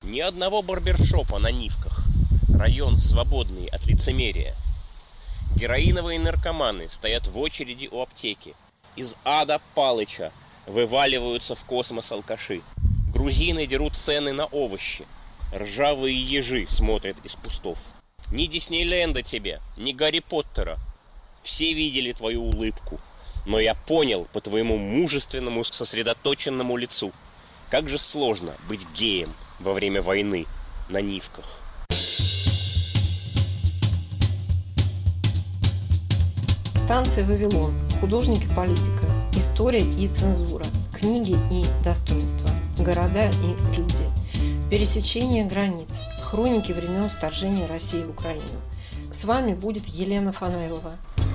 Ни одного барбершопа на Нивках. Район свободный от лицемерия. Героиновые наркоманы стоят в очереди у аптеки. Из ада Палыча вываливаются в космос алкаши. Грузины дерут цены на овощи. Ржавые ежи смотрят из кустов. Ни Диснейленда тебе, ни Гарри Поттера. Все видели твою улыбку. Но я понял по твоему мужественному, сосредоточенному лицу, как же сложно быть геем во время войны на Нивках. Станция «Вавилон», художник и политика, история и цензура, книги и достоинства, города и люди, пересечение границ, хроники времен вторжения России в Украину. С вами будет Елена Фанайлова.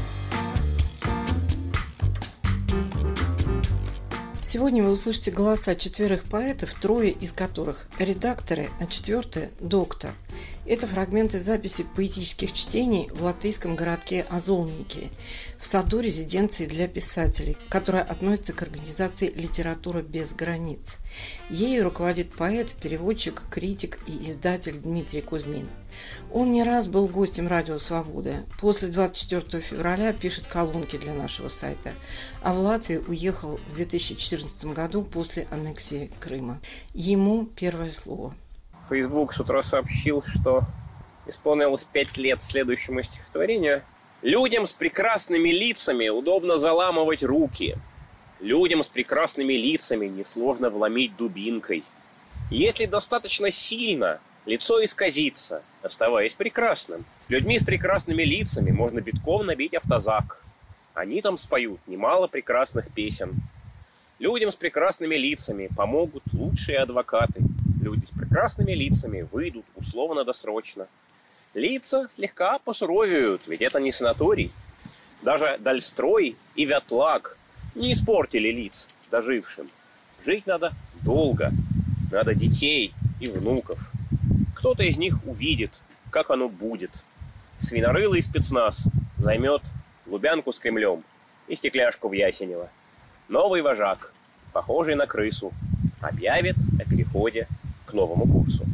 Сегодня вы услышите голоса 4 поэтов, 3 из которых редакторы, а 4 – доктор. Это фрагменты записи поэтических чтений в латвийском городке Озолники, в саду резиденции для писателей, которая относится к организации «Литература без границ». Ею руководит поэт, переводчик, критик и издатель Дмитрий Кузьмин. Он не раз был гостем «Радио Свобода». После 24 февраля пишет колонки для нашего сайта, а в Латвию уехал в 2014 году после аннексии Крыма. Ему первое слово. Facebook с утра сообщил, что исполнилось 5 лет следующему стихотворению. Людям с прекрасными лицами удобно заламывать руки. Людям с прекрасными лицами несложно вломить дубинкой. Если достаточно сильно, лицо исказится, оставаясь прекрасным. Людьми с прекрасными лицами можно битком набить автозак. Они там споют немало прекрасных песен. Людям с прекрасными лицами помогут лучшие адвокаты. Люди с прекрасными лицами выйдут условно-досрочно. Лица слегка посуровеют, ведь это не санаторий. Даже Дальстрой и Вятлак не испортили лиц дожившим. Жить надо долго. Надо детей и внуков. Кто-то из них увидит, как оно будет. Свинорылый спецназ займет Лубянку с Кремлем и стекляшку в Ясенево. Новый вожак, похожий на крысу, объявит о переходе к новому курсу.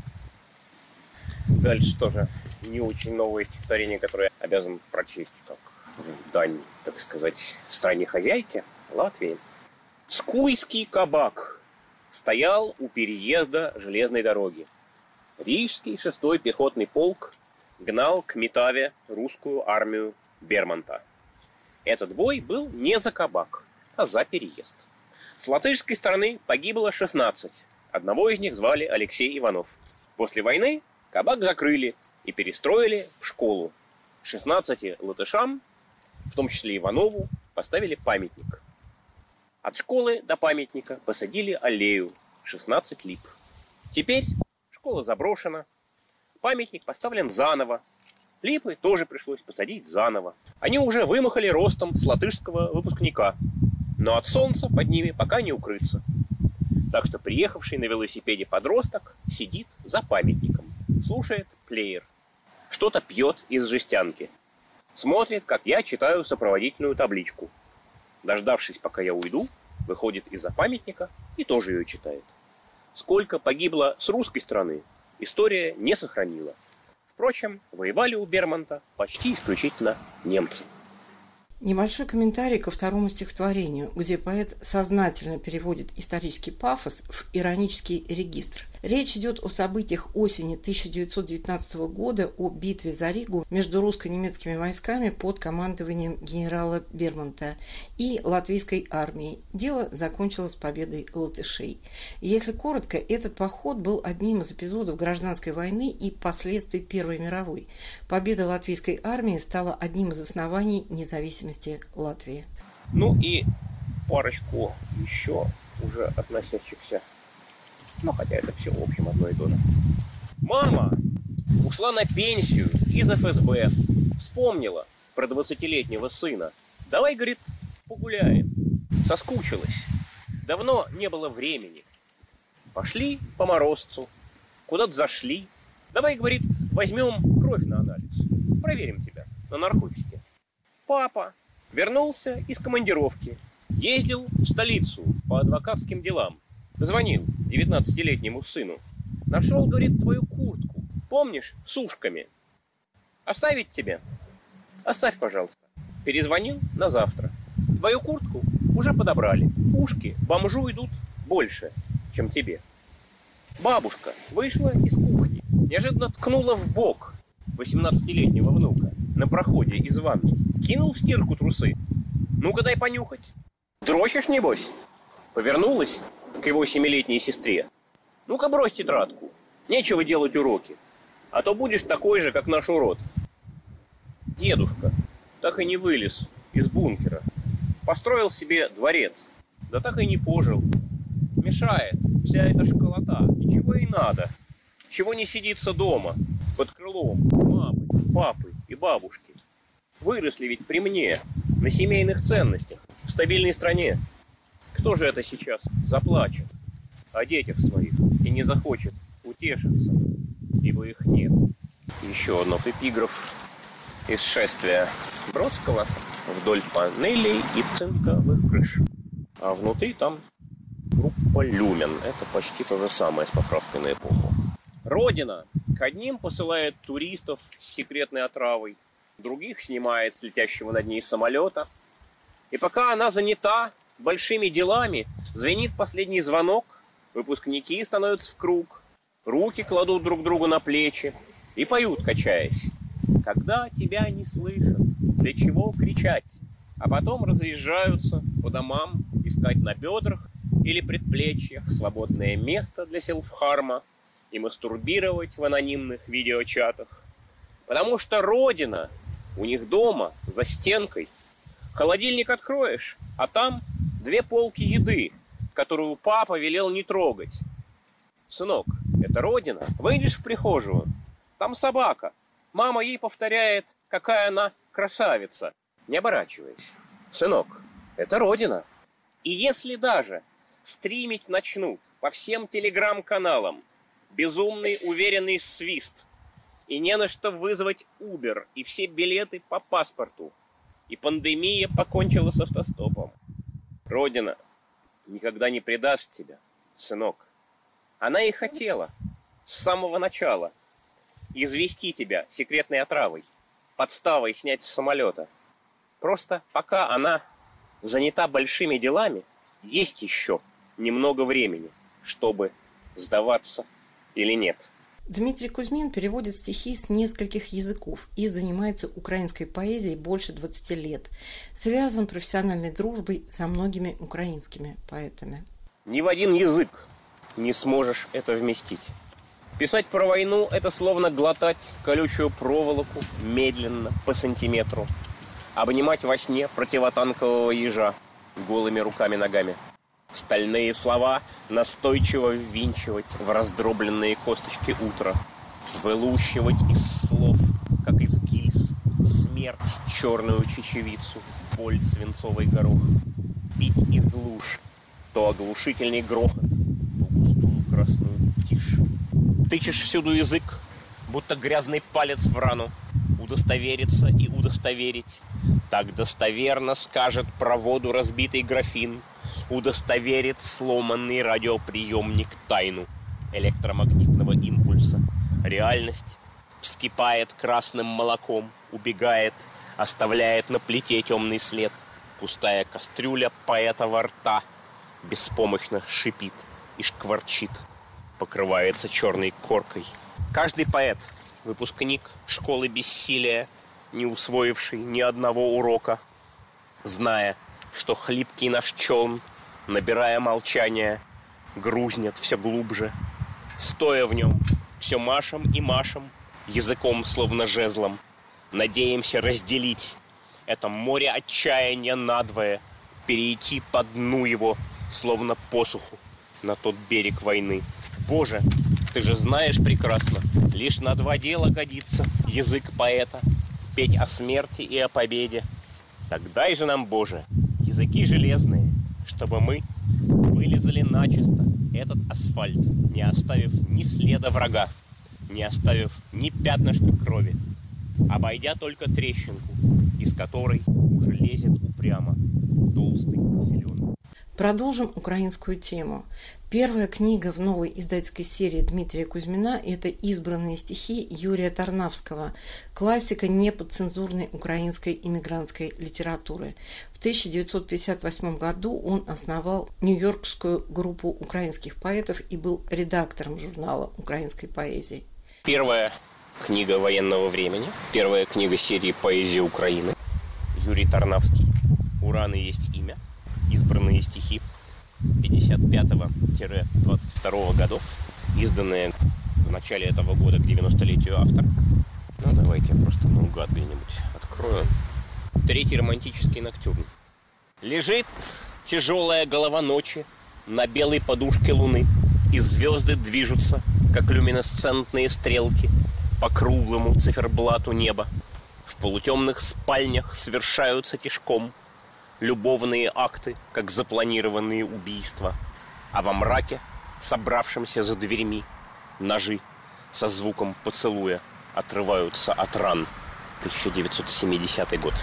Дальше тоже не очень новое стихотворение, которое я обязан прочесть как дань, так сказать, стране хозяйки Латвии. Скуйский кабак стоял у переезда железной дороги. Рижский 6-й пехотный полк гнал к Метаве русскую армию Бермонта. Этот бой был не за кабак, а за переезд. С латышской стороны погибло 16. Одного из них звали Алексей Иванов. После войны кабак закрыли и перестроили в школу. 16 латышам, в том числе Иванову, поставили памятник. От школы до памятника посадили аллею, 16 лип. Теперь школа заброшена, памятник поставлен заново. Липы тоже пришлось посадить заново. Они уже вымахали ростом с латышского выпускника, но от солнца под ними пока не укрыться. Так что приехавший на велосипеде подросток сидит за памятником, слушает плеер, что-то пьет из жестянки, смотрит, как я читаю сопроводительную табличку. Дождавшись, пока я уйду, выходит из-за памятника и тоже ее читает. Сколько погибло с русской стороны, история не сохранила. Впрочем, воевали у Бермонта почти исключительно немцы. Небольшой комментарий ко второму стихотворению, где поэт сознательно переводит исторический пафос в иронический регистр. Речь идет о событиях осени 1919 года, о битве за Ригу между русско-немецкими войсками под командованием генерала Бермонта и латвийской армией. Дело закончилось победой латышей. Если коротко, этот поход был одним из эпизодов гражданской войны и последствий Первой мировой. Победа латвийской армии стала одним из оснований независимости Латвии. Ну и парочку еще уже относящихся, хотя это все в общем одно и то же. Мама ушла на пенсию из ФСБ. Вспомнила про 20-летнего сына. Давай, говорит, погуляем. Соскучилась. Давно не было времени. Пошли по морозцу. Куда-то зашли. Давай, говорит, возьмем кровь на анализ. Проверим тебя на наркотики. Папа вернулся из командировки. Ездил в столицу по адвокатским делам. Позвонил 19-летнему сыну. Нашел, говорит, твою куртку. Помнишь, с ушками? Оставить тебе? Оставь, пожалуйста. Перезвонил на завтра. Твою куртку уже подобрали. Ушки бомжу идут больше, чем тебе. Бабушка вышла из кухни, неожиданно ткнула в бок 18-летнего внука на проходе из ванны. Кинул в стирку трусы. Ну-ка дай понюхать. Дрочишь, небось? Повернулась к его 7-летней сестре. Ну-ка брось тетрадку. Нечего делать уроки. А то будешь такой же, как наш урод. Дедушка так и не вылез из бункера. Построил себе дворец. Да так и не пожил. Мешает вся эта школота. Ничего и надо. Чего не сидится дома, под крылом мамы, папы и бабушки. Выросли ведь при мне, на семейных ценностях, в стабильной стране. Кто же это сейчас заплачет о детях своих и не захочет утешиться, ибо их нет? Еще одно эпиграф из шествия Бродского вдоль панелей и цинковых крыш. А внутри там группа «Люмен». Это почти то же самое с поправкой на эпоху. Родина к одним посылает туристов с секретной отравой, других снимает с летящего над ней самолета. И пока она занята большими делами, звенит последний звонок, выпускники становятся в круг, руки кладут друг другу на плечи и поют, качаясь. Когда тебя не слышат, для чего кричать? А потом разъезжаются по домам искать на бедрах или предплечьях свободное место для селфхарма и мастурбировать в анонимных видеочатах. Потому что Родина у них дома, за стенкой. Холодильник откроешь, а там 2 полки еды, которую папа велел не трогать. Сынок, это Родина. Выйдешь в прихожую, там собака. Мама ей повторяет, какая она красавица, не оборачиваясь. Сынок, это Родина. И если даже стримить начнут по всем телеграм-каналам безумный уверенный свист, и не на что вызвать Uber, и все билеты по паспорту, и пандемия покончила с автостопом, Родина никогда не предаст тебя, сынок. Она и хотела с самого начала извести тебя секретной отравой, подставой снять с самолета. Просто пока она занята большими делами, есть еще немного времени, чтобы сдаваться или нет. Дмитрий Кузьмин переводит стихи с нескольких языков и занимается украинской поэзией больше 20 лет. Связан профессиональной дружбой со многими украинскими поэтами. Ни в один язык не сможешь это вместить. Писать про войну – это словно глотать колючую проволоку медленно, по сантиметру. Обнимать во сне противотанкового ежа голыми руками-ногами. Стальные слова настойчиво ввинчивать в раздробленные косточки утра. Вылущивать из слов, как из гильз, смерть черную чечевицу, боль свинцовый горох. Пить из луж то оглушительный грохот, то густую красную тишь. Тычешь всюду язык, будто грязный палец в рану. Удостовериться и удостоверить. Так достоверно скажет про воду разбитый графин. Удостоверит сломанный радиоприемник тайну электромагнитного импульса. Реальность вскипает красным молоком, убегает, оставляет на плите темный след. Пустая кастрюля поэта во рта беспомощно шипит и шкварчит, покрывается черной коркой. Каждый поэт — выпускник школы бессилия, не усвоивший ни одного урока, зная, что хлипкий наш челн, набирая молчание, грузнет все глубже. Стоя в нем, все машем и машем, языком словно жезлом, надеемся разделить это море отчаяния надвое, перейти по дну его, словно посуху, на тот берег войны. Боже, ты же знаешь прекрасно, лишь на 2 дела годится язык поэта, петь о смерти и о победе. Так дай же нам, Боже, языки железные, чтобы мы вылизали начисто этот асфальт, не оставив ни следа врага, не оставив ни пятнышка крови, обойдя только трещинку, из которой уже лезет упрямо толстый зеленый. Продолжим украинскую тему. Первая книга в новой издательской серии Дмитрия Кузьмина – это «Избранные стихи» Юрия Тарнавского, классика неподцензурной украинской иммигрантской литературы. В 1958 году он основал Нью-Йоркскую группу украинских поэтов и был редактором журнала украинской поэзии. Первая книга военного времени, первая книга серии «Поэзия Украины». Юрий Тарнавский. «Ураны есть имя». Избранные стихи 55-22 годов, изданные в начале этого года к 90-летию автора. Ну, давайте я просто наугад где-нибудь открою. Третий романтический ноктюрн. Лежит тяжелая голова ночи на белой подушке луны, и звезды движутся, как люминесцентные стрелки, по круглому циферблату неба. В полутемных спальнях совершаются тишком любовные акты, как запланированные убийства. А во мраке, собравшемся за дверьми, ножи со звуком поцелуя отрываются от ран. 1970 год.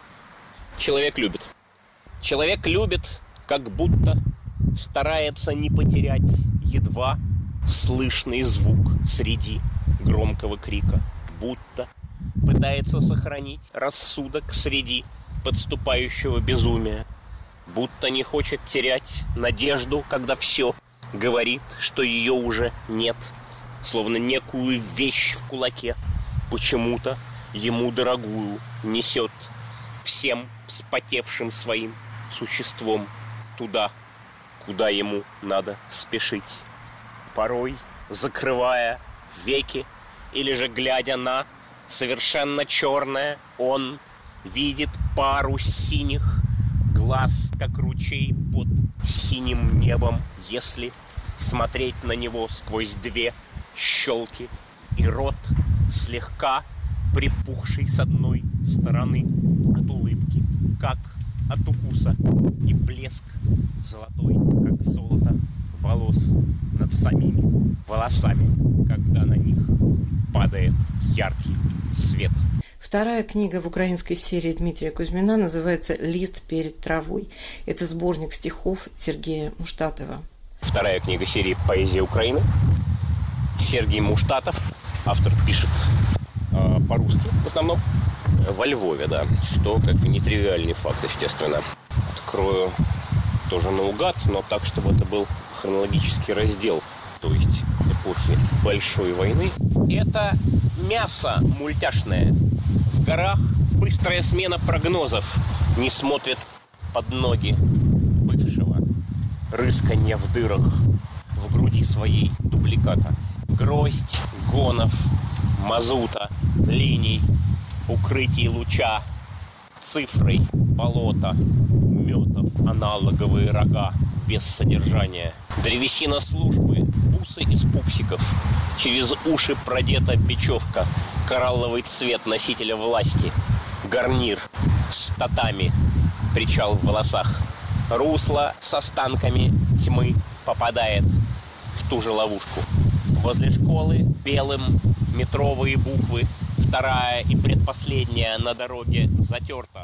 Человек любит. Человек любит, как будто старается не потерять едва слышный звук среди громкого крика. Будто пытается сохранить рассудок среди подступающего безумия, будто не хочет терять надежду, когда все говорит, что ее уже нет, словно некую вещь в кулаке, почему-то ему дорогую несет всем вспотевшим своим существом туда, куда ему надо спешить. Порой закрывая веки или же глядя на совершенно черное, он видит пару синих глаз, как ручей под синим небом, если смотреть на него сквозь две щелки, и рот слегка припухший с одной стороны от улыбки, как от укуса, и блеск золотой, как золото, волос над самими волосами, когда на них падает яркий свет. Вторая книга в украинской серии Дмитрия Кузьмина называется «Лист перед травой». Это сборник стихов Сергея Муштатова. Вторая книга серии «Поэзия Украины». Сергей Муштатов. Автор пишет по-русски в основном. Во Львове, да. Что как бы нетривиальный факт, естественно. Открою тоже наугад, но так, чтобы это был хронологический раздел, то есть эпохи Большой войны. Это мясо мультяшное. В горах быстрая смена прогнозов не смотрит под ноги бывшего. Рысканье в дырах в груди своей дубликата. Гроздь гонов, мазута, линий, укрытий луча, цифрой болота, метов, аналоговые рога без содержания. Древесина службы, бусы из пупсиков, через уши продета бечевка, коралловый цвет носителя власти, гарнир с татами, причал в волосах, русло с останками тьмы попадает в ту же ловушку. Возле школы белым метровые буквы, вторая и предпоследняя на дороге затерта.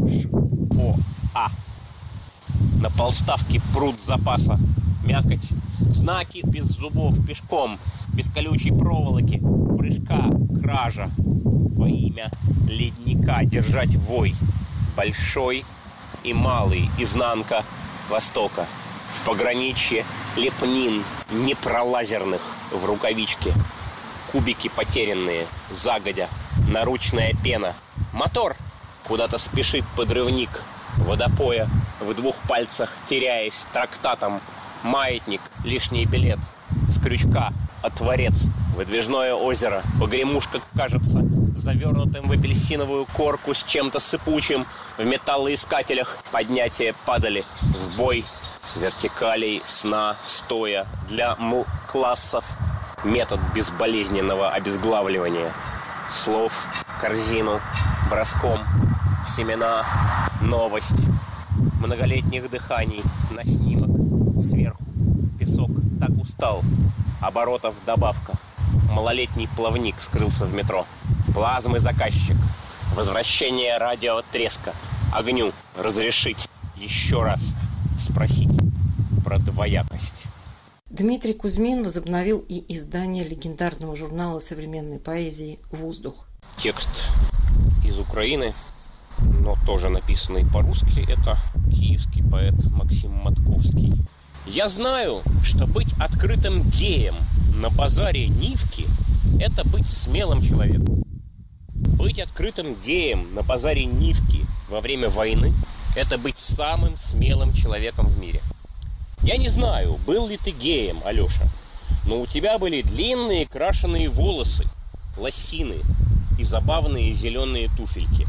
Ш-О-А. На полставке пруд запаса, мякоть, знаки без зубов пешком, без колючей проволоки, прыжка, кража. Во имя ледника держать вой, большой и малый, изнанка востока. В пограничье лепнин непролазерных в рукавичке. Кубики потерянные, загодя, наручная пена. Мотор куда-то спешит подрывник водопоя, в двух пальцах теряясь трактатом. Маятник, лишний билет, с крючка отворец, выдвижное озеро. Погремушка кажется завернутым в апельсиновую корку с чем-то сыпучим. В металлоискателях поднятия падали в бой. Вертикалей, сна, стоя. Для классов метод безболезненного обезглавливания. Слов, корзину, броском, семена, новость. Многолетних дыханий на снимок. Сверху песок так устал. Оборотов добавка. Малолетний плавник скрылся в метро. Плазмы заказчик. Возвращение радиотреска. Огню разрешить еще раз. С спросить про двоякость. Дмитрий Кузьмин возобновил и издание легендарного журнала современной поэзии «Воздух». Текст из Украины, но тоже написанный по-русски, это киевский поэт Максим Матковский. Я знаю, что быть открытым геем на базаре Нивки – это быть смелым человеком. Быть открытым геем на базаре Нивки во время войны – это быть самым смелым человеком в мире. Я не знаю, был ли ты геем, Алеша, но у тебя были длинные крашеные волосы, лосины и забавные зеленые туфельки.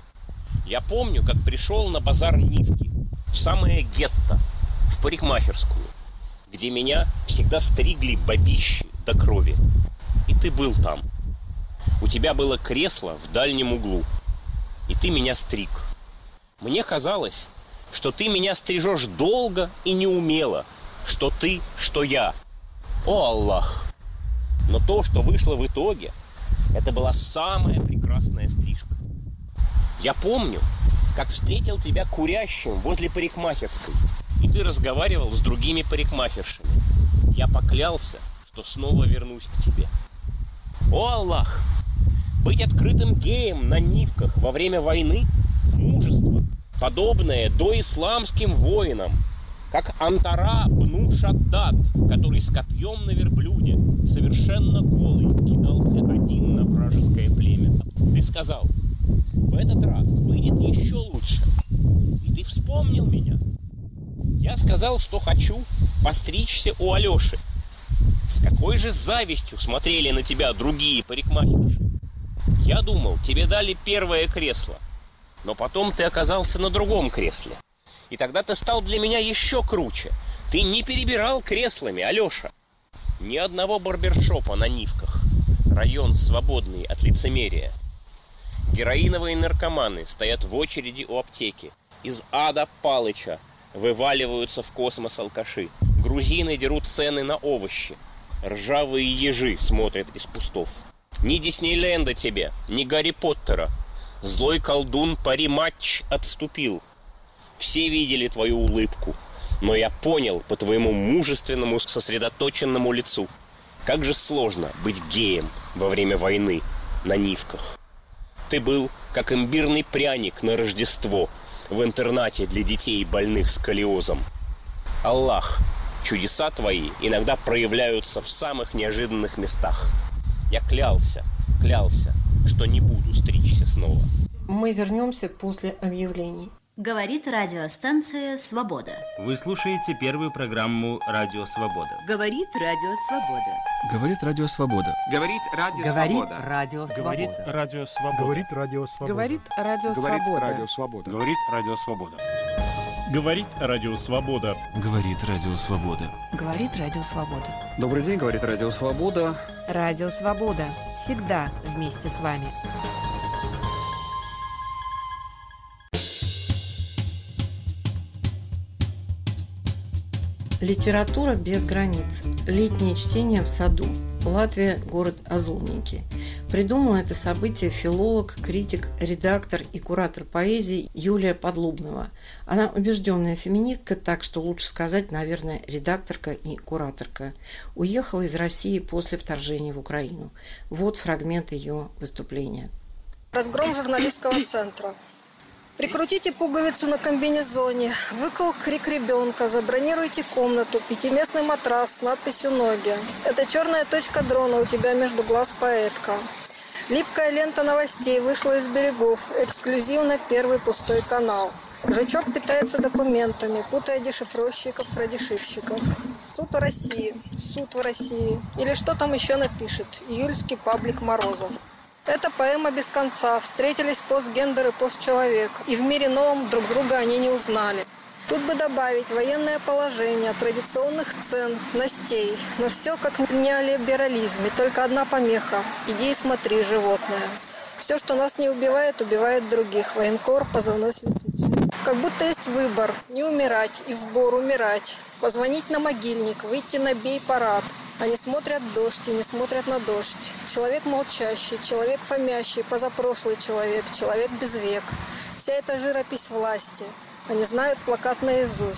Я помню, как пришел на базар Нивки, в самое гетто, в парикмахерскую, где меня всегда стригли бабищи до крови. И ты был там. У тебя было кресло в дальнем углу, и ты меня стриг. Мне казалось, что ты меня стрижешь долго и неумело, что ты, что я. О, Аллах! Но то, что вышло в итоге, это была самая прекрасная стрижка. Я помню, как встретил тебя курящим возле парикмахерской, и ты разговаривал с другими парикмахершами. Я поклялся, что снова вернусь к тебе. О, Аллах! Быть открытым геем на Нивках во время войны – мужество, подобное доисламским воинам, как Антара бну Шаддад, который с копьем на верблюде, совершенно голый, кидался один на вражеское племя. Ты сказал: в этот раз выйдет еще лучше. И ты вспомнил меня. Я сказал, что хочу постричься у Алеши. С какой же завистью смотрели на тебя другие парикмахерши. Я думал, тебе дали первое кресло, но потом ты оказался на другом кресле. И тогда ты стал для меня еще круче. Ты не перебирал креслами, Алеша. Ни одного барбершопа на Нивках. Район свободный от лицемерия. Героиновые наркоманы стоят в очереди у аптеки. Из ада Палыча вываливаются в космос алкаши. Грузины дерут цены на овощи. Ржавые ежи смотрят из кустов. Ни Диснейленда тебе, ни Гарри Поттера. Злой колдун Париматч отступил. Все видели твою улыбку, но я понял по твоему мужественному, сосредоточенному лицу, как же сложно быть геем во время войны на Нивках. Ты был как имбирный пряник на Рождество в интернате для детей, больных сколиозом. Аллах, чудеса твои иногда проявляются в самых неожиданных местах. Я клялся, что не буду стричься снова. Мы вернемся после объявлений. Говорит радиостанция «Свобода». Вы слушаете первую программу «Радио Свобода». Говорит Радио Свобода. Говорит Радио Свобода. Говорит Радио Свобода. Говорит Радио Свобода. Говорит Радио Свобода. Говорит Радио Свобода. Говорит Радио Свобода. Говорит Радио Свобода. Говорит Радио Свобода. Говорит Радио Свобода. Добрый день, говорит Радио Свобода. Радио Свобода. Всегда вместе с вами. Литература без границ. Летнее чтение в саду. Латвия, город Озулники. Придумала это событие филолог, критик, редактор и куратор поэзии Юлия Подлубнова. Она убежденная феминистка, так что лучше сказать, наверное, редакторка и кураторка. Уехала из России после вторжения в Украину. Вот фрагмент ее выступления. Разгром журналистского центра. Прикрутите пуговицу на комбинезоне, выкол крик ребенка, забронируйте комнату, 5-местный матрас с надписью «Ноги». Это черная точка дрона у тебя между глаз, поэтка. Липкая лента новостей вышла из берегов, эксклюзивно первый пустой канал. Жучок питается документами, путая дешифровщиков-радешивщиков. Суд в России, суд в России. Или что там еще напишет, июльский паблик Морозов. Это поэма без конца. Встретились постгендер и постчеловек. И в мире новом друг друга они не узнали. Тут бы добавить военное положение, традиционных цен, ностей. Но все как в неолиберализме, только одна помеха. Иди и смотри, животное. Все, что нас не убивает, убивает других. Военкор, позывной следователь. Как будто есть выбор. Не умирать и в бор умирать. Позвонить на могильник, выйти на бей-парад. Они смотрят дождь и не смотрят на дождь. Человек молчащий, человек фомящий, позапрошлый человек, человек без век. Вся эта живопись власти. Они знают плакат наизусть.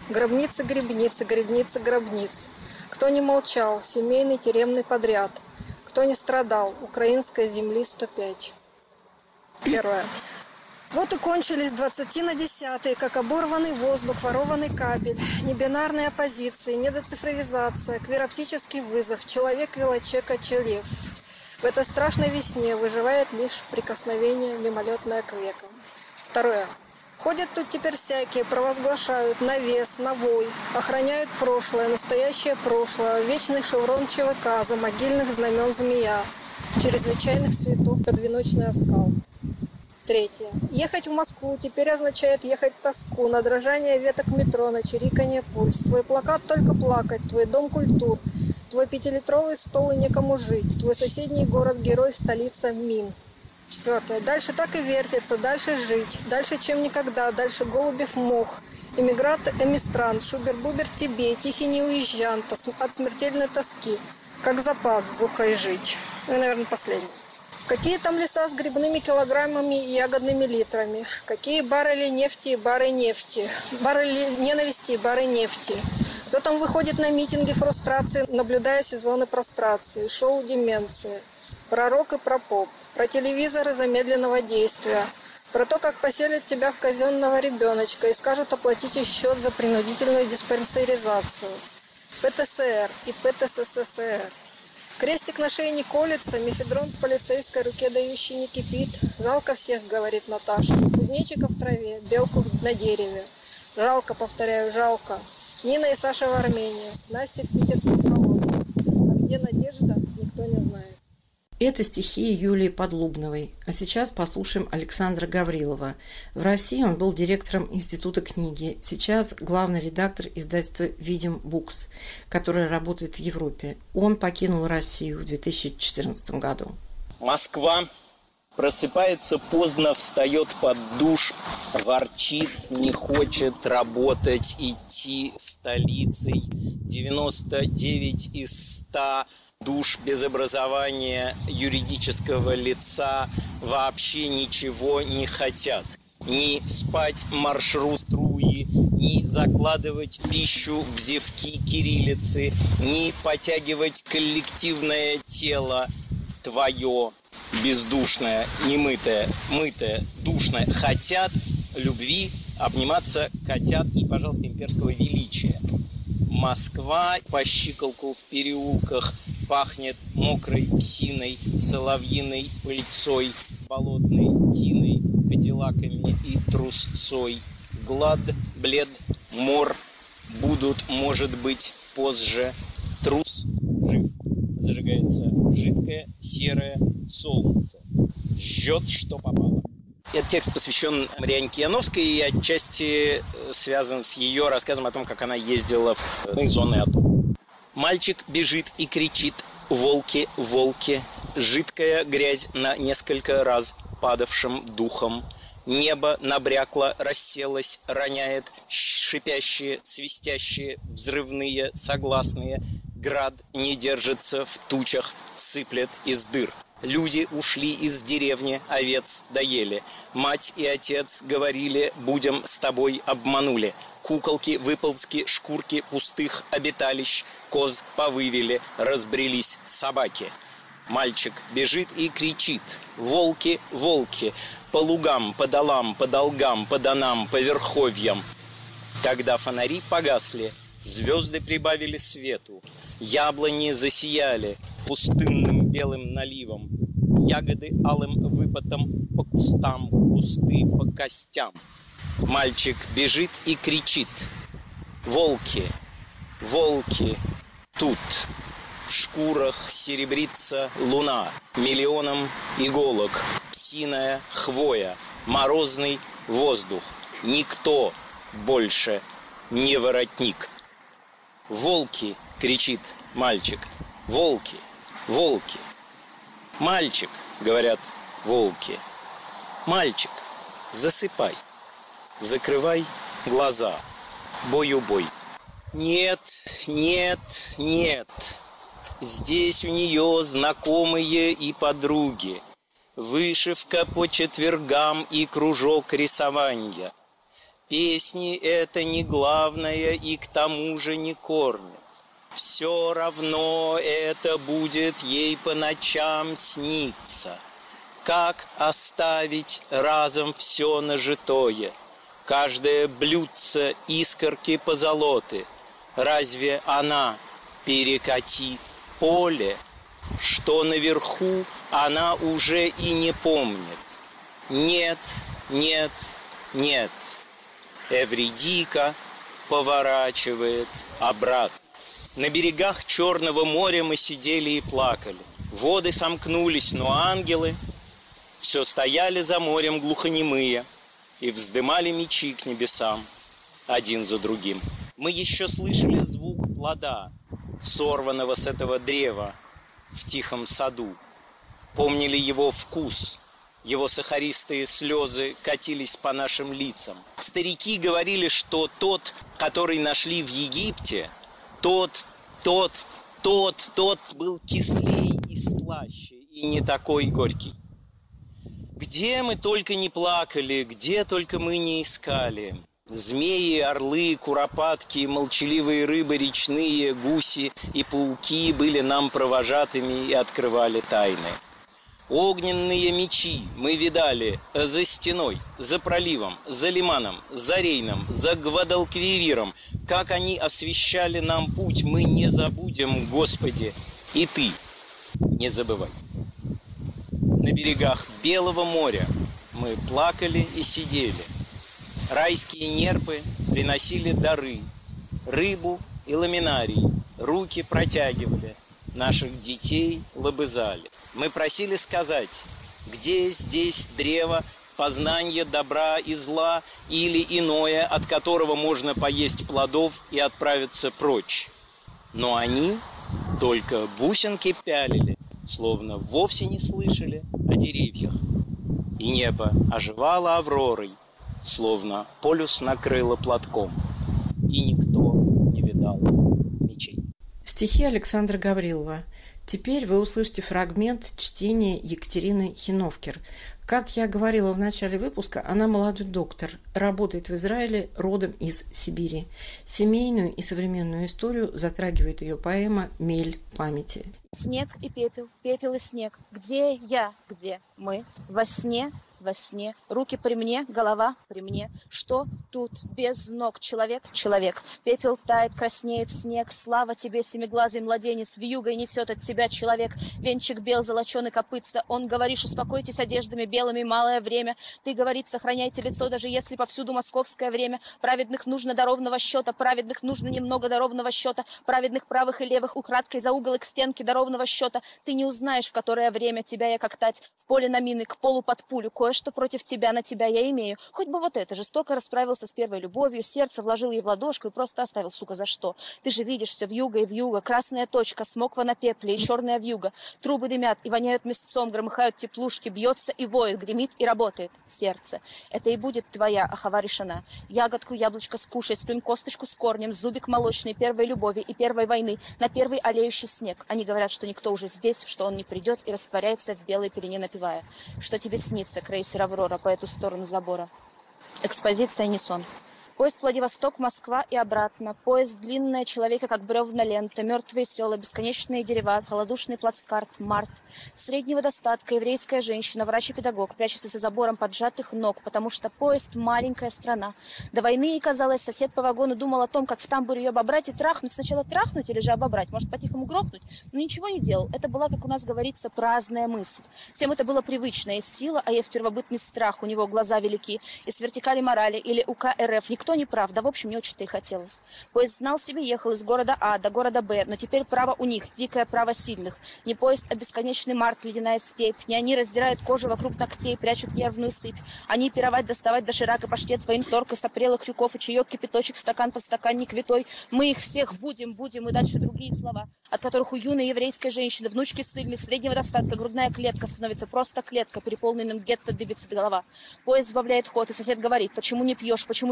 Гробницы, грибницы, грибницы, гробниц. Кто не молчал, семейный тюремный подряд. Кто не страдал, украинской земли 105. Первое. Вот и кончились 20 на 10, как оборванный воздух, ворованный кабель, небинарные оппозиции, недоцифровизация, квироптический вызов, человек-велочек-очелев. В этой страшной весне выживает лишь прикосновение мимолетное к векам. Второе. Ходят тут теперь всякие, провозглашают навес, навой, охраняют прошлое, настоящее прошлое, вечный шеврон ЧВК, за могильных знамен змея, чрезвычайных цветов подвеночный оскал. Третье. Ехать в Москву теперь означает ехать в тоску, на дрожание веток метро, на чириканье пульс. Твой плакат только плакать, твой дом культур, твой 5-литровый стол и некому жить, твой соседний город-герой, столица Мин. Четвертое. Дальше так и вертится, дальше жить, дальше чем никогда, дальше голубев мох. Эмигрант, эмистрант, шубер-бубер тебе, тихий неуезжант, от смертельной тоски, как запас зухой жить. Ну и, наверное, последнее. Какие там леса с грибными килограммами и ягодными литрами? Какие баррели нефти и бары нефти? Баррели ненависти и бары нефти? Кто там выходит на митинги фрустрации, наблюдая сезоны прострации, шоу деменции? Пророк и пропоп. Про телевизоры замедленного действия. Про то, как поселят тебя в казенного ребеночка и скажут оплатите счет за принудительную диспансеризацию. ПТСР и ПТССР. Крестик на шее не колется, мефедрон в полицейской руке дающий не кипит. Жалко всех, говорит Наташа. Кузнечика в траве, белку на дереве. Жалко, повторяю, жалко. Нина и Саша в Армении, Настя в питерском колодце. А где Надежда, никто не знает. Это стихи Юлии Подлубновой. А сейчас послушаем Александра Гаврилова. В России он был директором Института книги. Сейчас главный редактор издательства «Видим Букс», которое работает в Европе. Он покинул Россию в 2014 году. Москва просыпается поздно, встает под душ, ворчит, не хочет работать, идти столицей. 99 из 100 душ без образования юридического лица вообще ничего не хотят. Ни спать маршрут струи, ни закладывать пищу в зевки кириллицы, ни потягивать коллективное тело твое, бездушное, немытое, мытое, душное. Хотят любви, обниматься, хотят и, пожалуйста, имперского величия. Москва по щиколку в переулках пахнет мокрой псиной, соловьиной пыльцой, болотной тиной, кадиллаками и трусцой. Глад, блед, мор будут, может быть, позже. Трус жив. Зажигается жидкое серое солнце. Жжет, что попало. Этот текст посвящен Марианне Кияновской и отчасти связан с ее рассказом о том, как она ездила в зоны АТО. Мальчик бежит и кричит: «Волки, волки!» Жидкая грязь на несколько раз падавшим духом. Небо набрякло, расселось, роняет шипящие, свистящие, взрывные, согласные. Град не держится в тучах, сыплет из дыр. Люди ушли из деревни, овец доели. Мать и отец говорили: будем с тобой, обманули. Куколки, выползки, шкурки пустых обиталищ, коз повывели, разбрелись собаки. Мальчик бежит и кричит: волки, волки, по лугам, по долам, по долгам, по донам, по верховьям. Когда фонари погасли, звезды прибавили свету, яблони засияли пустынным белым наливом, ягоды алым выпотом по кустам, кусты по костям. Мальчик бежит и кричит: волки, волки, тут. В шкурах серебрится луна, миллионом иголок, псиная хвоя, морозный воздух. Никто больше не воротник. «Волки!» — кричит мальчик. «Волки! Волки!» «Мальчик!» — говорят волки. «Мальчик, засыпай, закрывай глаза, бой-убой». Нет, нет, нет. Здесь у нее знакомые и подруги, вышивка по четвергам и кружок рисования. Песни это не главное и к тому же не кормят. Все равно это будет ей по ночам сниться. Как оставить разом все нажитое? Каждое блюдце искорки позолоты. Разве она перекати поле, что наверху она уже и не помнит? Нет, нет, нет. Эвридика поворачивает обратно. На берегах Черного моря мы сидели и плакали. Воды сомкнулись, но ангелы все стояли за морем глухонемые и вздымали мечи к небесам один за другим. Мы еще слышали звук плода, сорванного с этого древа в тихом саду. Помнили его вкус, его сахаристые слезы катились по нашим лицам. Старики говорили, что тот, который нашли в Египте, тот был кислей и слаще, и не такой горький. Где мы только не плакали, где только мы не искали. Змеи, орлы, куропатки, молчаливые рыбы речные, гуси и пауки были нам провожатыми и открывали тайны. Огненные мечи мы видали за стеной, за проливом, за лиманом, за Рейном, за Гвадалквивиром. Как они освещали нам путь, мы не забудем, Господи, и Ты не забывай. На берегах Белого моря мы плакали и сидели. Райские нерпы приносили дары, рыбу и ламинарий, руки протягивали, наших детей лобызали. Мы просили сказать, где здесь древо познания добра и зла или иное, от которого можно поесть плодов и отправиться прочь. Но они только бусинки пялили, словно вовсе не слышали о деревьях. И небо оживало авророй, словно полюс накрыло платком, и никто не видал мечей. Стихи Александра Гаврилова. Теперь вы услышите фрагмент чтения Екатерины Хиновкер. Как я говорила в начале выпуска, она молодой доктор, работает в Израиле, родом из Сибири. Семейную и современную историю затрагивает ее поэма «Мель памяти». Снег и пепел, пепел и снег. Где я, где мы? Во сне, руки при мне, голова при мне. Что тут без ног? Человек, человек. Пепел тает, краснеет снег. Слава тебе, семиглазый младенец, вьюгой несет от тебя человек. Венчик бел, золоченый копытца. Он, говоришь, успокойтесь одеждами белыми, малое время. Ты, говорит, сохраняйте лицо, даже если повсюду московское время. Праведных нужно до ровного счета, праведных нужно немного до ровного счета. Праведных правых и левых украдкой за угол и к стенке до ровного счета. Ты не узнаешь, в которое время тебя я как тать. В поле на мины, к полу под пулю. Кое-что против тебя, на тебя я имею. Хоть бы вот это, жестоко расправился с первой любовью, сердце вложил ей в ладошку и просто оставил, сука, за что? Ты же видишь, все вьюга и вьюга, красная точка, смоква на пепле и черная вьюга. Трубы дымят и воняют мясцом, громыхают теплушки, бьется и воет, гремит и работает сердце. Это и будет твоя ахава решена. Ягодку, яблочко скушай, сплюнь косточку с корнем, зубик молочный первой любови и первой войны, на первый олеющий снег. Они говорят, что никто уже здесь, что он не придет и растворяется в белой пелене, напевая. Что тебе снится, крейсер «Аврора» по эту сторону забора? Экспозиция не сон. Поезд Владивосток, Москва и обратно. Поезд длинная, человека как бревна лента. Мертвые села, бесконечные дерева, холодушный плацкарт, март. Среднего достатка, еврейская женщина, врач и педагог, прячется за забором поджатых ног, потому что поезд – маленькая страна. До войны ей казалось, сосед по вагону думал о том, как в тамбуре ее обобрать и трахнуть. Сначала трахнуть или же обобрать, может, по-тихому грохнуть. Но ничего не делал. Это была, как у нас говорится, праздная мысль. Всем это было привычно. Есть сила, а есть первобытный страх. У него глаза велики. Из вертикали морали или УК РФ. Никто не прав, да в общем не очень-то и хотелось. Поезд знал себе, ехал из города А до города Б, но теперь право у них, дикое право сильных. Не поезд, а бесконечный март, ледяная степь. Не они раздирают кожу вокруг ногтей, прячут нервную сыпь. Они пировать, доставать доширак и паштет, военторг, и сопрелых крюков, и чаек, кипяточек в стакан под стаканник витой. Мы их всех будем, и дальше другие слова, от которых у юной еврейской женщины, внучки ссыльных, среднего достатка, грудная клетка становится просто клетка, переполненным гетто дыбится голова. Поезд сбавляет ход, и сосед говорит: почему не пьешь, почему не ешь,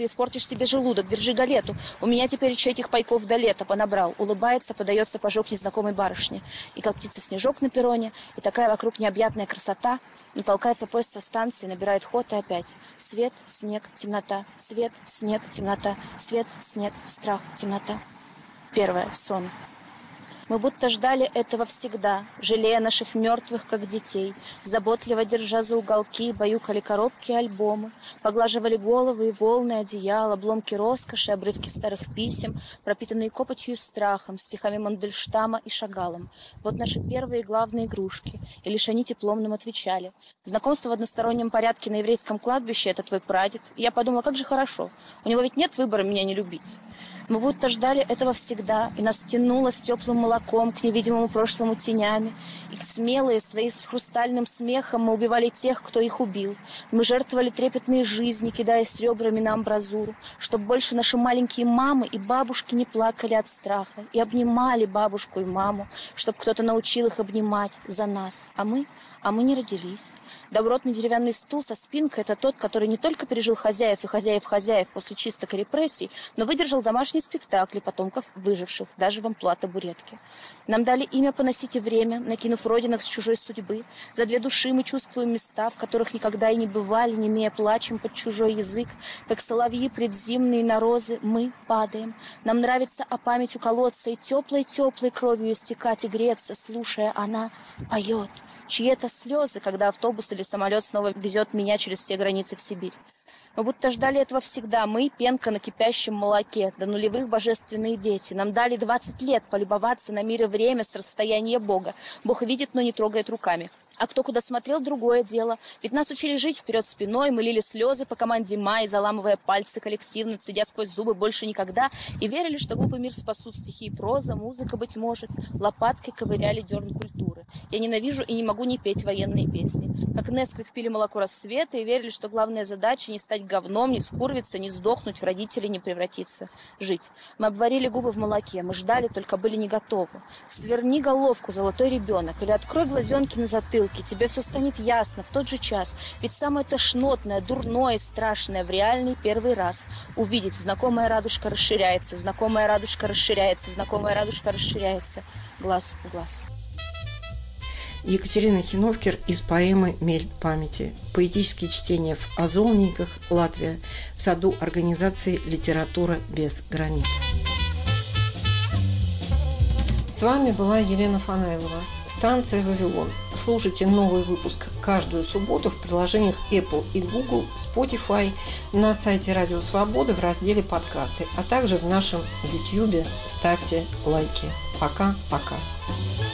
ты испортишь себе желудок, держи галету. У меня теперь этих пайков до лета понабрал. Улыбается, подается пожог незнакомой барышни. И как птица-снежок на перроне, и такая вокруг необъятная красота. Но толкается поезд со станции, набирает ход и опять. Свет, снег, темнота. Свет, снег, темнота. Свет, снег, страх, темнота. Первое. Сон. Мы будто ждали этого всегда, жалея наших мертвых, как детей, заботливо держа за уголки, баюкали коробки и альбомы, поглаживали головы и волны, одеяла, обломки роскоши, обрывки старых писем, пропитанные копотью и страхом, стихами Мандельштама и Шагалом. Вот наши первые и главные игрушки, и лишь они теплом нам отвечали. Знакомство в одностороннем порядке на еврейском кладбище — это твой прадед. И я подумала, как же хорошо, у него ведь нет выбора меня не любить. Мы будто ждали этого всегда, и нас тянуло с теплым молоком к невидимому прошлому тенями. И смелые своим хрустальным смехом мы убивали тех, кто их убил. Мы жертвовали трепетные жизни, кидаясь ребрами на амбразуру, чтобы больше наши маленькие мамы и бабушки не плакали от страха и обнимали бабушку и маму, чтобы кто-то научил их обнимать за нас. А мы не родились. Добротный деревянный стул со спинкой — это тот, который не только пережил хозяев и хозяев после чисток и репрессий, но выдержал домашние спектакли потомков выживших, даже в амплуа табуретки. Нам дали имя поносить и время, накинув родинок с чужой судьбы. За две души мы чувствуем места, в которых никогда и не бывали, немея плачем под чужой язык. Как соловьи предзимные на розы мы падаем. Нам нравится о память уколоться и теплой-теплой кровью истекать и греться, слушая, она поет. Чьи-то слезы, когда автобус или самолет снова везет меня через все границы в Сибирь. Мы будто ждали этого всегда. Мы — пенка на кипящем молоке, до нулевых божественные дети. Нам дали 20 лет полюбоваться на мир и время с расстояния Бога. Бог видит, но не трогает руками. А кто куда смотрел — другое дело. Ведь нас учили жить вперед спиной, мы лили слезы по команде Майи, заламывая пальцы коллективно, цедя сквозь зубы больше никогда, и верили, что глупый мир спасут стихи и проза, музыка, быть может. Лопаткой ковыряли дерн культуры. Я ненавижу и не могу не петь военные песни. Как Несквик пили молоко рассвета и верили, что главная задача — не стать говном, не скурвиться, не сдохнуть, в родителей не превратиться. Жить. Мы обварили губы в молоке, мы ждали, только были не готовы. Сверни головку, золотой ребенок, или открой глазенки на затылке, тебе все станет ясно в тот же час. Ведь самое тошнотное, дурное и страшное в реальный первый раз увидеть: знакомая радужка расширяется, знакомая радужка расширяется, знакомая радужка расширяется. Глаз в глаз. Екатерина Хиновкер из поэмы «Мель памяти». Поэтические чтения в Азовниках, Латвия, в саду организации «Литература без границ». С вами была Елена Фанайлова. Станция «Вавилон». Слушайте новый выпуск каждую субботу в приложениях Apple и Google, Spotify, на сайте Радио Свобода в разделе «Подкасты», а также в нашем YouTube. Ставьте лайки. Пока-пока.